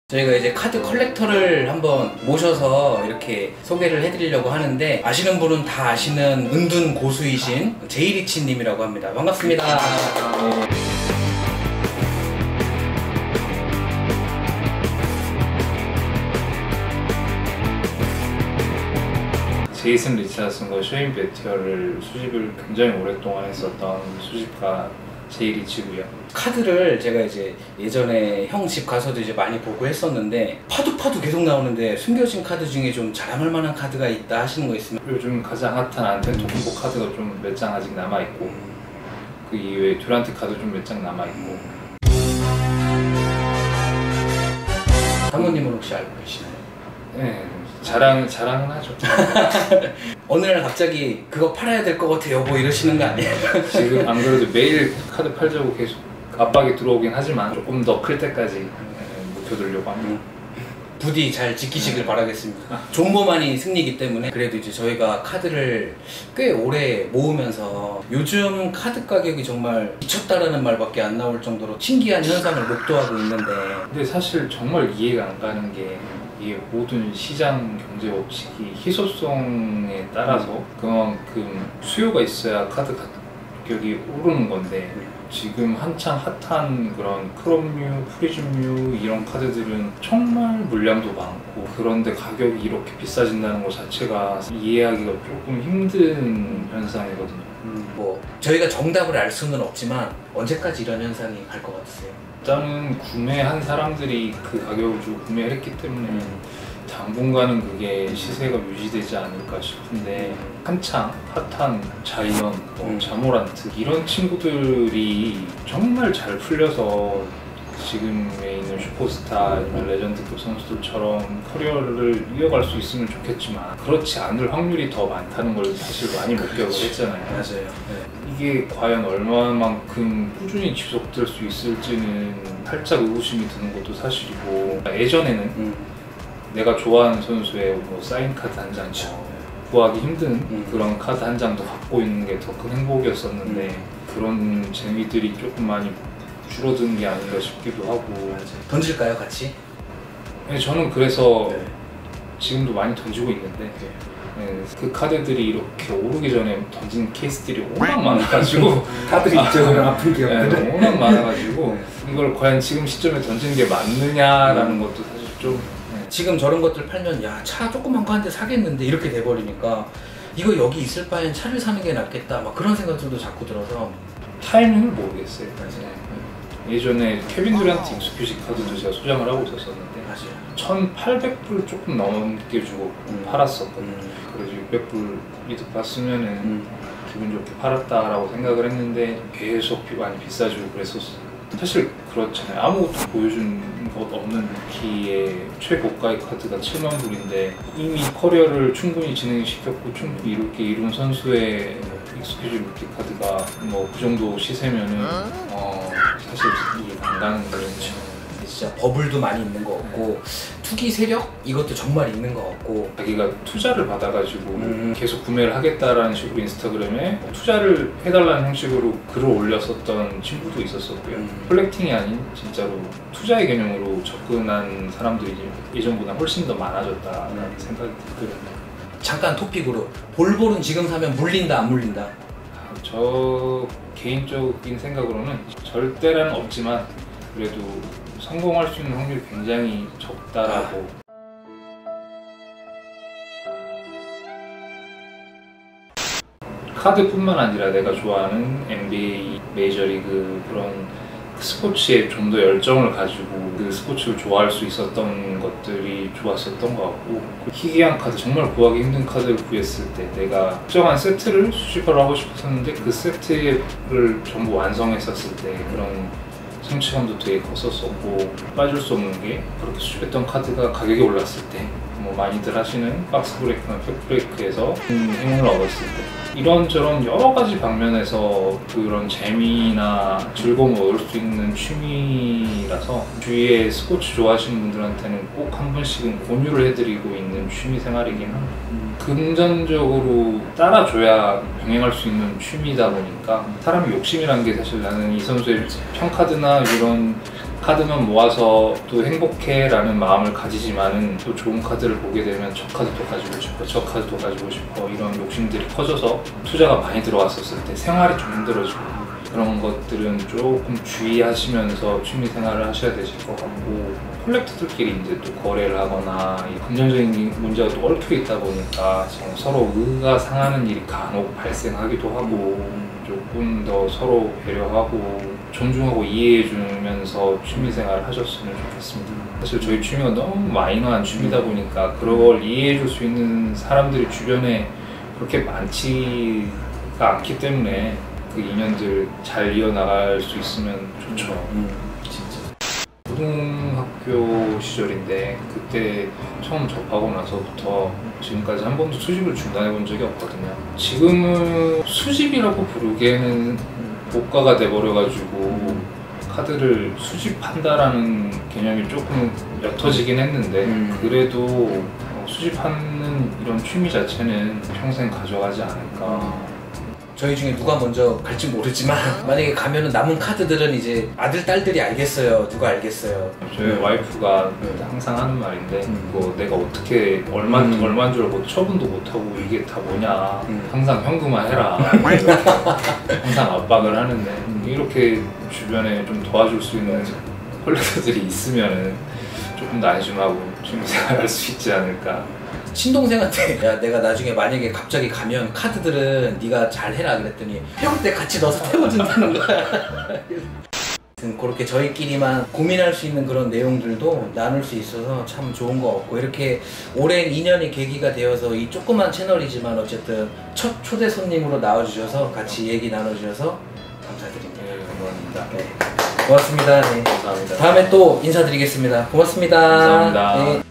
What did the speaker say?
저희가 이제 카드 컬렉터를 한번 모셔서 이렇게 소개를 해드리려고 하는데, 아시는 분은 다 아시는 은둔 고수이신 제이리치 님이라고 합니다. 반갑습니다. 제이슨 리차슨과 쉐인 베티어를 수집을 굉장히 오랫동안 했었던 수집가 제이리치고요. 카드를 제가 이제 예전에 형 집 가서도 이제 많이 보고 했었는데, 파도 계속 나오는데 숨겨진 카드 중에 좀 자랑할 만한 카드가 있다 하시는 거 있으면. 요즘 가장 핫한 안텐토쿤보 카드가 좀 몇 장 아직 남아있고, 그 이외에 듀란트 카드 좀 몇 장 남아있고. 사모님은 혹시 알고 계시나요? 네, 자랑은 하죠. 어느 날 갑자기 그거 팔아야 될 것 같아 여보 이러시는 거 아니에요? 지금 안 그래도 매일 카드 팔자고 계속 압박이 들어오긴 하지만 조금 더 클 때까지 묵혀두려고 합니다. 부디 잘 지키시길 바라겠습니다. 존버만이 승리이기 때문에. 그래도 이제 저희가 카드를 꽤 오래 모으면서 요즘 카드 가격이 정말 미쳤다라는 말밖에 안 나올 정도로 신기한 현상을 목도하고 있는데, 근데 사실 정말 이해가 안 가는 게, 이게 모든 시장 경제 법칙이 희소성에 따라서 그만큼 수요가 있어야 카드 가격이 오르는 건데, 지금 한창 핫한 그런 크롬류, 프리즘류 이런 카드들은 정말 물량도 많고, 그런데 가격이 이렇게 비싸진다는 것 자체가 이해하기가 조금 힘든 현상이거든요. 뭐 저희가 정답을 알 수는 없지만 언제까지 이런 현상이 갈 것 같으세요? 일단은 구매한 사람들이 그 가격을 주고 구매를 했기 때문에 당분간은 그게 시세가 유지되지 않을까 싶은데, 한창 핫한 자이언, 자모란트 이런 친구들이 정말 잘 풀려서 지금에 있는 슈퍼스타 아니면 레전드급 선수들처럼 커리어를 이어갈 수 있으면 좋겠지만, 그렇지 않을 확률이 더 많다는 걸 사실 많이 목격을 했잖아요. 맞아요. 네. 이게 과연 얼마만큼 꾸준히 지속될 수 있을지는 살짝 의구심이 드는 것도 사실이고, 예전에는 내가 좋아하는 선수의 뭐 사인 카드 한 장 구하기 힘든 그런 카드 한 장도 갖고 있는 게 더 큰 행복이었었는데, 그런 재미들이 조금 많이 줄어든 게 아닌가 싶기도 하고. 던질까요, 같이? 네, 저는 그래서 지금도 많이 던지고 있는데, 네, 그 카드들이 이렇게 오르기 전에 던진 케이스들이 워낙 많아가지고 다들 있죠, 그런 아픈 기억들. 네, 워낙 많아가지고 이걸 과연 지금 시점에 던지는 게 맞느냐라는 것도 사실 좀. 지금 저런 것들 팔면 야, 차 조그만 거 한 대 사겠는데 이렇게 돼버리니까, 이거 여기 있을 바엔 차를 사는 게 낫겠다 막 그런 생각들도 자꾸 들어서. 타이밍을 모르겠어요. 예전에 케빈 듀란트 익스큐시 카드도 제가 소장을 하고 있었었는데, 맞아요. 1,800불 조금 넘게 주고 팔았었거든요. 그래서 600불 이득 봤으면은 기분 좋게 팔았다라고 생각을 했는데, 계속 많이 비싸지고 그랬었어요. 사실 그렇잖아요. 아무것도 보여준 것 없는 루키의 최고가의 카드가 7만 불인데, 이미 커리어를 충분히 진행시켰고 충분히 이룬 선수의 익스큐즈 루키 카드가 뭐 그 정도 시세면은 사실 이해가 안 가는 거죠. 진짜 버블도 많이 있는 것 같고, 투기 세력? 이것도 정말 있는 것 같고. 자기가 투자를 받아가지고 계속 구매를 하겠다라는 식으로 인스타그램에 투자를 해달라는 형식으로 글을 올렸었던 친구도 있었었고요. 컬렉팅이 아닌 진짜로 투자의 개념으로 접근한 사람들이 예전보다 훨씬 더 많아졌다는 생각이 들거든요. 잠깐 토픽으로, 볼볼은 지금 사면 물린다 안 물린다? 저 개인적인 생각으로는 절대란 없지만 그래도 성공할 수 있는 확률이 굉장히 적다라고. 카드뿐만 아니라 내가 좋아하는 NBA, 메이저리그 그런 스포츠에 좀 더 열정을 가지고 그 스포츠를 좋아할 수 있었던 것들이 좋았었던 것 같고, 희귀한 카드, 정말 구하기 힘든 카드를 구했을 때 내가 특정한 세트를 수집을 하고 싶었는데 그 세트를 전부 완성했었을 때 그런 성취감도 되게 컸었고, 빠질 수 없는 게 그렇게 수집했던 카드가 가격이 올랐을 때, 뭐 많이들 하시는 박스 브레이크나 팩 브레이크에서 행운을 얻었을 때, 이런저런 여러 가지 방면에서 그런 재미나 즐거움을 얻을 수 있는 취미라서 주위에 스포츠 좋아하시는 분들한테는 꼭 한 번씩은 공유를 해드리고 있는 취미 생활이긴 합니다. 금전적으로 따라줘야 병행할 수 있는 취미다 보니까, 사람이 욕심이란 게 사실 나는 이 선수의 평카드나 이런 카드만 모아서 또 행복해라는 마음을 가지지만은 또 좋은 카드를 보게 되면 저 카드도 가지고 싶어, 저 카드도 가지고 싶어 이런 욕심들이 커져서 투자가 많이 들어왔었을 때 생활이 좀 힘들어지고 그런 것들은 조금 주의하시면서 취미 생활을 하셔야 되실 것 같고 콜렉터들끼리 이제 또 거래를 하거나 이 금전적인 문제가 또 얽혀 있다 보니까 서로 의가 상하는 일이 간혹 발생하기도 하고 조금 더 서로 배려하고 존중하고 이해해주면서 취미생활을 하셨으면 좋겠습니다. 사실 저희 취미가 너무 마이너한 취미다 보니까 그걸 이해해줄 수 있는 사람들이 주변에 그렇게 많지가 않기 때문에 그 인연들 잘 이어나갈 수 있으면 좋죠. 진짜. 고등학교 시절인데 그때 처음 접하고 나서부터 지금까지 한 번도 수집을 중단해 본 적이 없거든요. 지금은 수집이라고 부르기에는 고가가 돼버려가지고 카드를 수집한다라는 개념이 조금 옅어지긴 했는데 그래도 수집하는 이런 취미 자체는 평생 가져가지 않을까. 저희 중에 누가 먼저 갈지 모르지만 만약에 가면은 남은 카드들은 이제 아들, 딸들이 알겠어요. 누가 알겠어요. 저희 와이프가 항상 하는 말인데 뭐 내가 어떻게 얼마인 줄 알고 처분도 못하고 이게 다 뭐냐 항상 현금화해라 항상 압박을 하는데 이렇게 주변에 좀 도와줄 수 있는 콜렉터들이 있으면은 조금 더 안심하고 취미생활 할 수 있지 않을까. 친동생한테 야 내가 나중에 만약에 갑자기 가면 카드들은 네가 잘 해라 그랬더니 태울 때 같이 넣어서 태워준다는 거야. 그렇게 저희끼리만 고민할 수 있는 그런 내용들도 나눌 수 있어서 참 좋은 것 같고 이렇게 오랜 인연이 계기가 되어서 이 조그만 채널이지만 어쨌든 첫 초대 손님으로 나와주셔서 같이 얘기 나눠주셔서 감사드립니다. 네, 감사합니다. 네. 고맙습니다. 네. 감사합니다. 다음에 또 인사드리겠습니다. 고맙습니다. 감사합니다. 네.